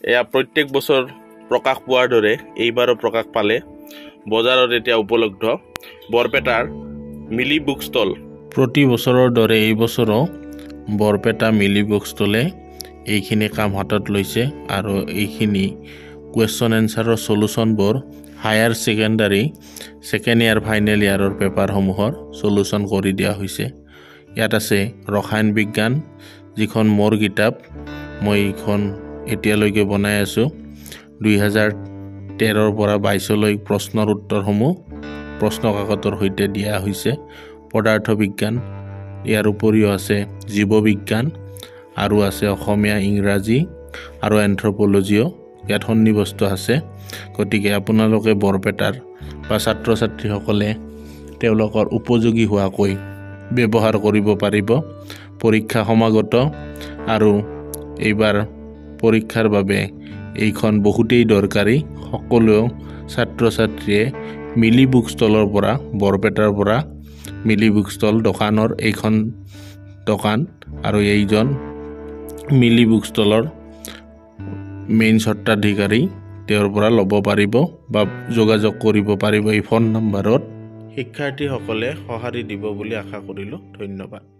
এয়া প্ৰত্যেক বছৰ প্ৰকাশ পোৱাৰ দৰে এইবাৰো প্ৰকাশ পালে বজাৰত এতিয়া উপলব্ধ বৰপেটাৰ মিলি বুক ষ্টল। প্ৰতি বছৰৰ দৰে এই বছৰো বৰপেটা মিলি বুক ষ্টলে এইখিনি কাম হাতত লৈছে আৰু এইখিনি কুৱেশ্যন এনচাৰৰ সলিউশনবোৰ higher secondary second year final ইয়াৰৰ পেপাৰসমূহৰ সলিউশন কৰি দিয়া হৈছে। ইয়াত আছে ৰসায়ন বিজ্ঞান, যিখন মোৰ কিতাপ, মই এইখন এতিয়ালৈকে বনাই আছো। 2013 পৰা 22 লৈ প্ৰশ্নৰ উত্তৰসমূহ প্ৰশ্ন কাকতৰ সৈতে দিয়া হৈছে। পদাৰ্থ বিজ্ঞান, ইয়াৰ উপৰিও আছে জীৱ বিজ্ঞান আৰু আছে অসমীয়া, ইংৰাজী আৰু এন্থ্ৰোপলজিও ইয়াত সন্নিৱিষ্ট আছে। গতিকে আপোনালোকে বৰপেটাৰ বা ছাত্ৰ ছাত্ৰীসকলে তেওঁলোকৰ উপযোগী হোৱাকৈ ব্যৱহাৰ কৰিব পাৰিব। পৰীক্ষা সমাগত আৰু এইবাৰ পৰীক্ষাৰ বাবে এইখন বহুতেই দৰকাৰী। সকলো ছাত্ৰ ছাত্ৰীয়ে মিলি বুক ষ্টলৰ পৰা, বৰপেটাৰ পৰা মিলি বুক ষ্টল দোকানৰ এইখন দোকান আৰু এইজন মিলি বুক ষ্টলৰ মেইন স্বত্বাধিকাৰী, তেওঁৰ পৰা ল'ব পাৰিব বা যোগাযোগ কৰিব পাৰিব এই ফোন নম্বৰত। শিক্ষাৰ্থীসকলে সঁহাৰি দিব বুলি আশা কৰিলোঁ। ধন্যবাদ।